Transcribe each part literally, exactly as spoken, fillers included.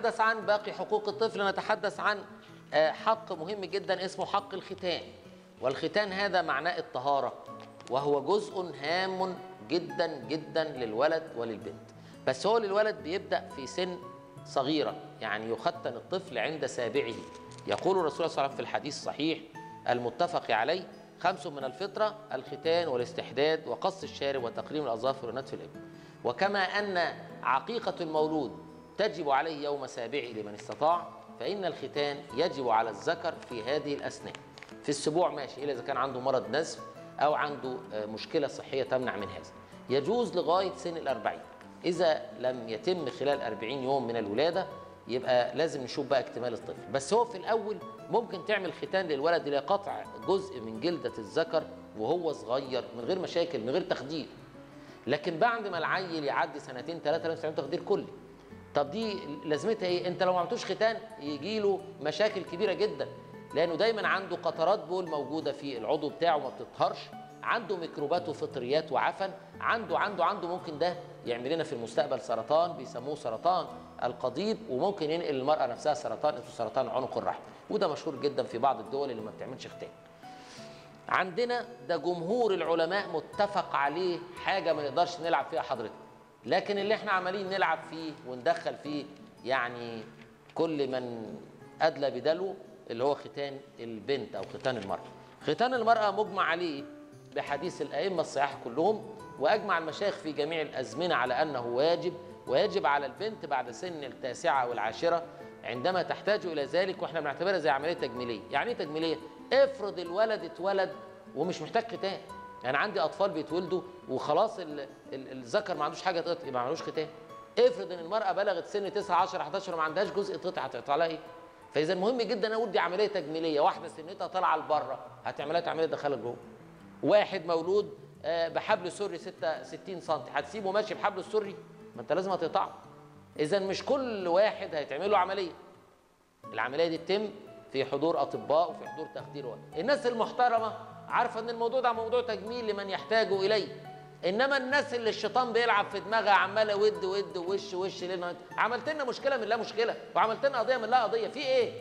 نتحدث عن باقي حقوق الطفل نتحدث عن حق مهم جدا اسمه حق الختان. والختان هذا معناه الطهارة، وهو جزء هام جدا جدا للولد وللبنت. بس هو للولد بيبدأ في سن صغيرة، يعني يختن الطفل عند سابعه. يقول الرسول صلى الله عليه وسلم في الحديث الصحيح المتفق عليه: خمس من الفطرة: الختان والاستحداد وقص الشارب وتقليم الأظافر ونتف الإبط. وكما أن عقيقة المولود تجب عليه يوم سابعه لمن استطاع، فإن الختان يجب على الذكر في هذه الأثناء. في السبوع ماشي، إلا إذا كان عنده مرض نزف أو عنده مشكلة صحية تمنع من هذا. يجوز لغاية سن الأربعين. إذا لم يتم خلال أربعين يوم من الولادة يبقى لازم نشوف بقى اكتمال الطفل. بس هو في الأول ممكن تعمل ختان للولد لقطع جزء من جلدة الذكر وهو صغير من غير مشاكل، من غير تخدير. لكن بعد ما العيل يعدي سنتين ثلاثة لازم تعمل تخدير كلي. طب دي لازمتها ايه؟ انت لو ما عملتوش ختان يجي له مشاكل كبيره جدا، لانه دايما عنده قطرات بول موجوده في العضو بتاعه ما بتطهرش، عنده ميكروبات وفطريات وعفن، عنده عنده عنده ممكن ده يعمل لنا في المستقبل سرطان بيسموه سرطان القضيب، وممكن ينقل المراه نفسها سرطان اسمه سرطان عنق الرحم، وده مشهور جدا في بعض الدول اللي ما بتعملش ختان. عندنا ده جمهور العلماء متفق عليه، حاجه ما نقدرش نلعب فيها حضرتك. لكن اللي احنا عمالين نلعب فيه وندخل فيه يعني كل من أدلى بدلو اللي هو ختان البنت أو ختان المرأة. ختان المرأة مجمع عليه بحديث الأئمة الصحاح كلهم، وأجمع المشايخ في جميع الأزمنة على أنه واجب، ويجب على البنت بعد سن التاسعة أو العاشرة عندما تحتاج إلى ذلك، وإحنا بنعتبرها زي عملية تجميلية. يعني إيه تجميلية؟ افرض الولد اتولد ومش محتاج ختان. يعني عندي اطفال بيتولدوا وخلاص الذكر ما عندوش حاجه تقطع، ما عندوش ختان. افرض ان المراه بلغت سن تسعة عشرة حداشر وما عندهاش جزء تقطع، هتقطع لها ايه؟ فاذا مهم جدا انا اقول دي عمليه تجميليه. واحده سنتها طالعه لبره هتعملها عمليه تدخلها جوه. واحد مولود بحبل سري ستين سم هتسيبه ماشي بحبل السري؟ ما انت لازم هتقطعه. اذا مش كل واحد هيتعمل له عمليه. العمليه دي تتم في حضور اطباء وفي حضور تخدير ولد. الناس المحترمه عارفه ان الموضوع ده موضوع تجميل لمن يحتاج اليه. انما الناس اللي الشيطان بيلعب في دماغها عماله ود ود وش وش لنا عملت لنا مشكله من لا مشكله، وعملت لنا قضيه من لا قضيه، في ايه؟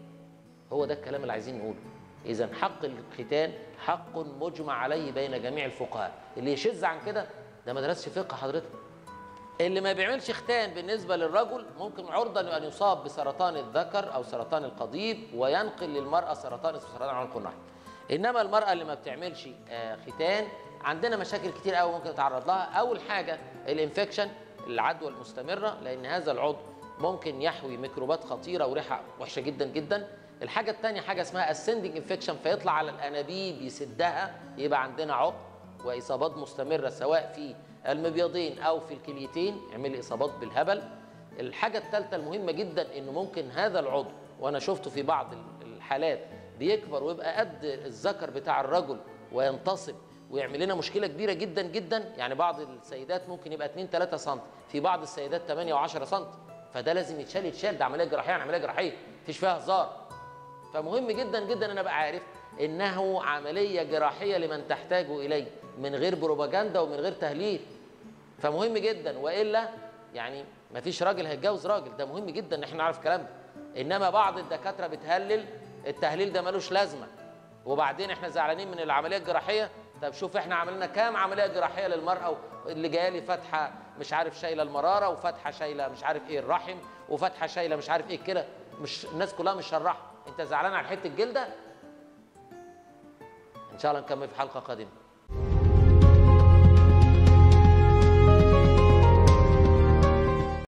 هو ده الكلام اللي عايزين نقوله. اذا حق الختان حق مجمع عليه بين جميع الفقهاء. اللي يشذ عن كده ده ما درسش فقه حضرتك. اللي ما بيعملش ختان بالنسبه للرجل ممكن عرضه ان يصاب بسرطان الذكر او سرطان القضيب، وينقل للمراه سرطان اسمه سرطان عنق الرحم. انما المراه اللي ما بتعملش ختان عندنا مشاكل كتير قوي ممكن نتعرض لها. اول حاجه الانفكشن، العدوى المستمره، لان هذا العضو ممكن يحوي ميكروبات خطيره وريحه وحشه جدا جدا. الحاجه الثانيه حاجه اسمها اسندنج انفكشن، فيطلع على الانابيب يسدها، يبقى عندنا عقم واصابات مستمره سواء في المبيضين او في الكليتين، يعمل اصابات بالهبل. الحاجه الثالثه المهمه جدا انه ممكن هذا العضو، وانا شفته في بعض الحالات، بيكبر ويبقى قد الذكر بتاع الرجل وينتصب ويعمل لنا مشكله كبيره جدا جدا. يعني بعض السيدات ممكن يبقى اتنين تلاتة سم، في بعض السيدات تمانية وعشرة سم، فده لازم يتشال يتشال، ده عمليه جراحيه عمليه جراحيه مفيش فيها هزار. فمهم جدا جدا انا ابقى عارف انه عمليه جراحيه لمن تحتاج اليه، من غير بروباجندا ومن غير تهليل. فمهم جدا، والا يعني مفيش راجل هيتجوز راجل، ده مهم جدا ان احنا نعرف الكلام ده. انما بعض الدكاتره بتهلل، التهليل ده ملوش لازمه، وبعدين احنا زعلانين من العمليه الجراحيه. طب شوف احنا عملنا كام عمليه جراحيه للمراه اللي جايه لي فاتحه مش عارف شايله المراره، وفاتحه شايله مش عارف ايه الرحم، وفاتحه شايله مش عارف ايه كده، مش الناس كلها مش شراحه. انت زعلان على حته الجلده؟ ان شاء الله نكمل في حلقه قادمه.